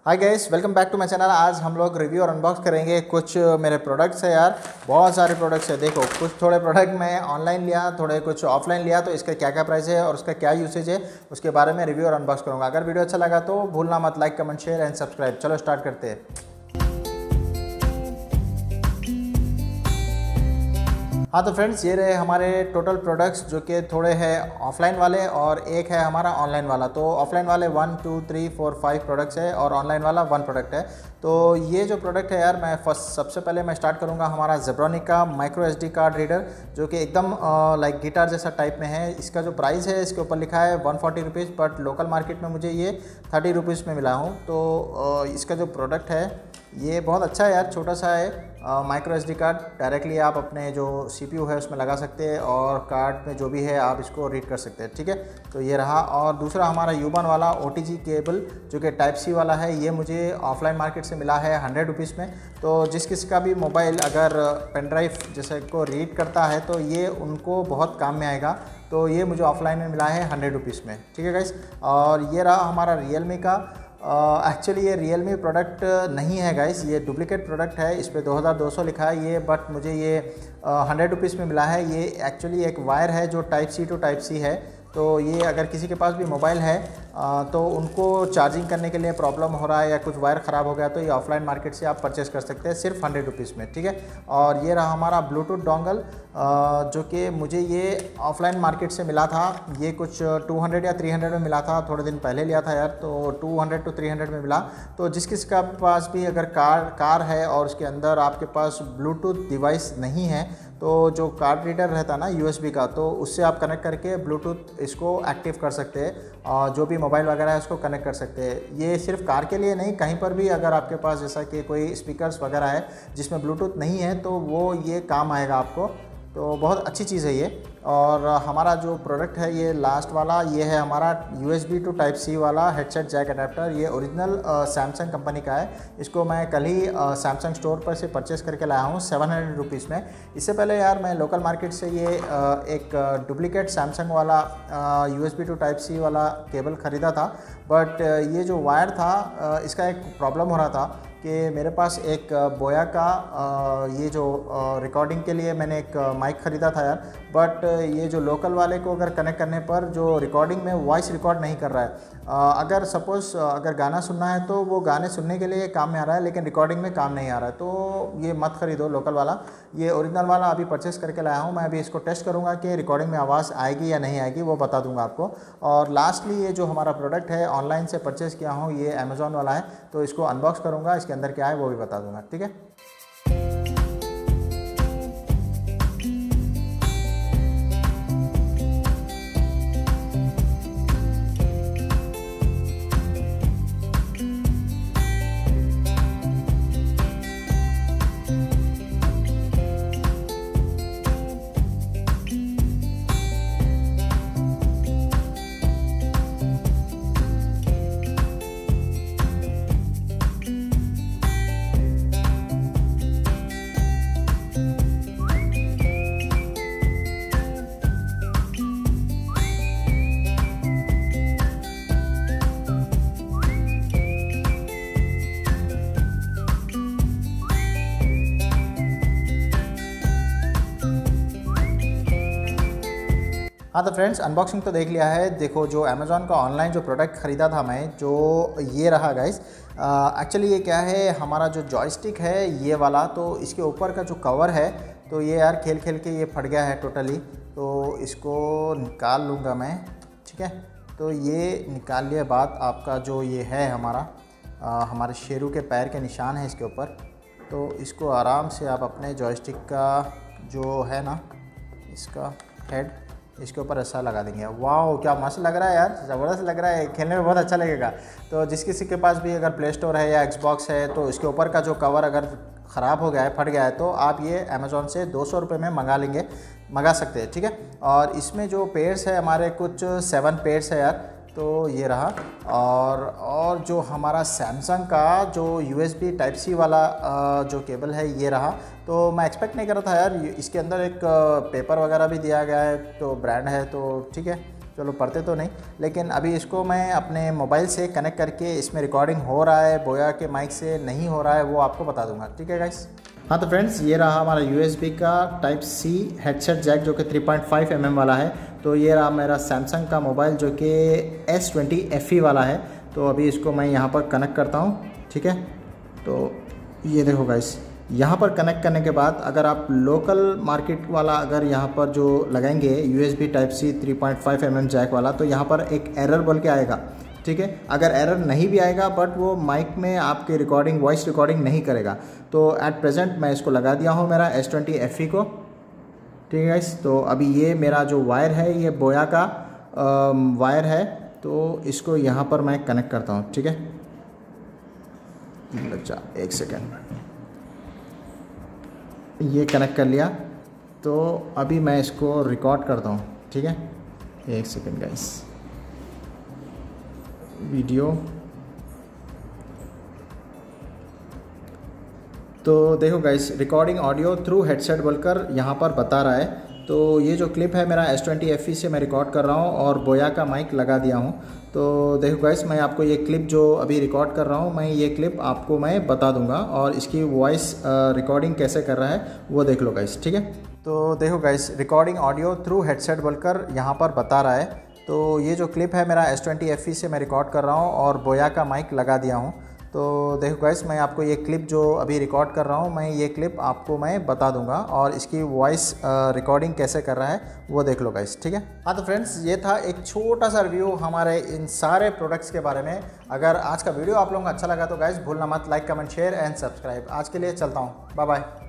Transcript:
Hi guys, welcome back to my channel. आज हम लोग रिव्यू और अनबॉक्स करेंगे कुछ मेरे प्रोडक्ट्स है यार। बहुत सारे प्रोडक्ट्स है। देखो, कुछ थोड़े प्रोडक्ट मैं ऑनलाइन लिया, थोड़े कुछ ऑफलाइन लिया, तो इसका क्या क्या प्राइस है और उसका क्या यूसेज है उसके बारे में रिव्यू और अनबॉक्स करूँगा। अगर वीडियो अच्छा लगा तो भूलना मत like, comment, share and subscribe. चलो स्टार्ट करते हैं। हाँ तो फ्रेंड्स, ये रहे हमारे टोटल प्रोडक्ट्स जो कि थोड़े हैं ऑफलाइन वाले और एक है हमारा ऑनलाइन वाला। तो ऑफलाइन वाले 1 2 3 4 5 प्रोडक्ट्स है और ऑनलाइन वाला 1 प्रोडक्ट है। तो ये जो प्रोडक्ट है यार, मैं सबसे पहले मैं स्टार्ट करूँगा हमारा जेब्रॉनिक का माइक्रो SD कार्ड रीडर, जो कि एकदम लाइक गिटार जैसा टाइप में है। इसका जो प्राइस है इसके ऊपर लिखा है 140 रुपीज़, बट लोकल मार्केट में मुझे ये 30 रुपीज़ में मिला हूँ। तो इसका जो प्रोडक्ट है ये बहुत अच्छा है यार, छोटा सा है। माइक्रो SD कार्ड डायरेक्टली आप अपने जो CPU है उसमें लगा सकते हैं और कार्ड में जो भी है आप इसको रीड कर सकते हैं। ठीक है, तो ये रहा। और दूसरा हमारा यूबन वाला OTG केबल जो कि टाइप C वाला है, ये मुझे ऑफलाइन मार्केट से मिला है 100 रुपीज़ में। तो जिस किसी का भी मोबाइल अगर पेन ड्राइव जैसे को रीड करता है तो ये उनको बहुत काम में आएगा। तो ये मुझे ऑफलाइन में मिला है 100 रुपीज़ में। ठीक है गाइस। और ये रहा हमारा रियलमी का। एक्चुअली ये रियलमी प्रोडक्ट नहीं है गाइस, ये डुप्लीकेट प्रोडक्ट है। इस पर 2200 लिखा है ये, बट मुझे ये 100 रुपीज़ में मिला है। ये एक्चुअली एक वायर है जो type C to type C है। तो ये अगर किसी के पास भी मोबाइल है तो उनको चार्जिंग करने के लिए प्रॉब्लम हो रहा है या कुछ वायर ख़राब हो गया तो ये ऑफलाइन मार्केट से आप परचेस कर सकते हैं सिर्फ 100 रुपीज़ में। ठीक है। और ये रहा हमारा ब्लूटूथ डोंगल, जो कि मुझे ये ऑफलाइन मार्केट से मिला था। ये कुछ 200 या 300 में मिला था, थोड़े दिन पहले लिया था यार। तो 200 to 300 में मिला। तो जिस किसी का पास भी अगर कार है और उसके अंदर आपके पास ब्लूटूथ डिवाइस नहीं है, तो जो कार्ड रीडर रहता है ना USB का, तो उससे आप कनेक्ट करके ब्लूटूथ इसको एक्टिव कर सकते हैं और जो भी मोबाइल वगैरह है उसको कनेक्ट कर सकते हैं। ये सिर्फ कार के लिए नहीं, कहीं पर भी अगर आपके पास जैसा कि कोई स्पीकर्स वगैरह है जिसमें ब्लूटूथ नहीं है तो वो ये काम आएगा आपको। तो बहुत अच्छी चीज़ है ये। और हमारा जो प्रोडक्ट है ये लास्ट वाला, ये है हमारा USB टू टाइप C वाला हेडसेट जैक अडेप्टर। ये ओरिजिनल सैमसंग कंपनी का है। इसको मैं कल ही सैमसंग स्टोर पर से परचेस करके लाया हूँ 700 रुपीज़ में। इससे पहले यार मैं लोकल मार्केट से ये एक डुप्लीकेट सैमसंग वाला USB टू टाइप C वाला केबल ख़रीदा था। बट ये जो वायर था इसका एक प्रॉब्लम हो रहा था कि मेरे पास एक बोया का ये जो रिकॉर्डिंग के लिए मैंने एक माइक ख़रीदा था यार। बट ये जो लोकल वाले को अगर कनेक्ट करने पर जो रिकॉर्डिंग में वॉइस रिकॉर्ड नहीं कर रहा है। अगर सपोज़ अगर गाना सुनना है तो वो गाने सुनने के लिए काम में आ रहा है, लेकिन रिकॉर्डिंग में काम नहीं आ रहा है। तो ये मत ख़रीदो लोकल वाला। ये ओरिजिनल वाला अभी परचेस करके लाया हूँ। मैं अभी इसको टेस्ट करूँगा कि रिकॉर्डिंग में आवाज़ आएगी या नहीं आएगी, वो बता दूँगा आपको। और लास्टली ये जो हमारा प्रोडक्ट है ऑनलाइन से परचेस किया हूँ, ये अमेज़ॉन वाला है। तो इसको अनबॉक्स करूँगा, इसके अंदर क्या है वो भी बता दूँगा। ठीक है। हाँ तो फ्रेंड्स, अनबॉक्सिंग तो देख लिया है। देखो, जो अमेज़ॉन का ऑनलाइन जो प्रोडक्ट ख़रीदा था मैं, जो ये रहा गाइस। एक्चुअली ये क्या है, हमारा जो जॉयस्टिक है ये वाला, तो इसके ऊपर का जो कवर है तो ये यार खेल खेल के ये फट गया है टोटली। तो इसको निकाल लूँगा मैं। ठीक है। तो ये निकाल लिया बाद आपका जो ये है हमारा हमारे शेरू के पैर के निशान है इसके ऊपर। तो इसको आराम से आप अपने जॉयस्टिक का जो है ना, इसका हेड इसके ऊपर ऐसा लगा देंगे। वाह, क्या मस्त लग रहा है यार, ज़बरदस्त लग रहा है, खेलने में बहुत अच्छा लगेगा। तो जिस किसी के पास भी अगर प्ले स्टोर है या Xbox है, तो इसके ऊपर का जो कवर अगर ख़राब हो गया है, फट गया है, तो आप ये अमेज़ॉन से 200 रुपये में मंगा सकते हैं। ठीक है। और इसमें जो पेयर्स है हमारे कुछ 7 पेयर्स है यार। तो ये रहा। और जो हमारा सैमसंग का जो USB टाइप C वाला जो केबल है ये रहा। तो मैं एक्सपेक्ट नहीं कर रहा था यार, इसके अंदर एक पेपर वगैरह भी दिया गया है, तो ब्रांड है। तो ठीक है, चलो पढ़ते तो नहीं, लेकिन अभी इसको मैं अपने मोबाइल से कनेक्ट करके इसमें रिकॉर्डिंग हो रहा है बोया के माइक से नहीं हो रहा है वो आपको बता दूंगा। ठीक है गाइस। हाँ तो फ्रेंड्स ये रहा हमारा USB का टाइप C हेडसेट जैक जो कि 3.5 mm वाला है। तो ये रहा मेरा सैमसंग का मोबाइल जो कि S20 FE वाला है। तो अभी इसको मैं यहाँ पर कनेक्ट करता हूँ। ठीक है, तो ये देखो गाइस, यहाँ पर कनेक्ट करने के बाद अगर आप लोकल मार्केट वाला अगर यहाँ पर जो लगाएंगे USB type C 3.5 mm jack वाला, तो यहाँ पर एक एरर बोल के आएगा। ठीक है, अगर एरर नहीं भी आएगा बट वो माइक में आपकी रिकॉर्डिंग वॉइस रिकॉर्डिंग नहीं करेगा। तो एट प्रेजेंट मैं इसको लगा दिया हूँ मेरा S20 FE को। ठीक है गाइस, तो अभी ये मेरा जो वायर है ये बोया का वायर है, तो इसको यहाँ पर मैं कनेक्ट करता हूँ। ठीक है, अच्छा एक सेकेंड, ये कनेक्ट कर लिया। तो अभी मैं इसको रिकॉर्ड करता हूँ। ठीक है, एक सेकेंड गाइस, वीडियो। तो देखो guys, recording audio through headset बोलकर यहाँ पर बता रहा है। तो ये जो क्लिप है मेरा S20 FE से मैं रिकॉर्ड कर रहा हूँ और बोया का माइक लगा दिया हूँ। तो देखो गाइस, मैं आपको ये क्लिप जो अभी रिकॉर्ड कर रहा हूँ, मैं ये क्लिप आपको मैं बता दूंगा और इसकी वॉइस रिकॉर्डिंग कैसे कर रहा है वो देख लो गाइस। ठीक है, तो देखो guys, recording audio through headset बोलकर यहाँ पर बता रहा है। तो ये जो क्लिप है मेरा S20 FE से मैं रिकॉर्ड कर रहा हूँ और बोया का माइक लगा दिया हूँ। तो देखो गाइस, मैं आपको ये क्लिप जो अभी रिकॉर्ड कर रहा हूँ, मैं ये क्लिप आपको मैं बता दूंगा और इसकी वॉइस रिकॉर्डिंग कैसे कर रहा है वो देख लो गाइस। ठीक है, हाँ तो फ्रेंड्स ये था एक छोटा सा रिव्यू हमारे इन सारे प्रोडक्ट्स के बारे में। अगर आज का वीडियो आप लोगों को अच्छा लगा तो गाइस भूलना मत like comment share and subscribe. आज के लिए चलता हूँ, बाय बाय।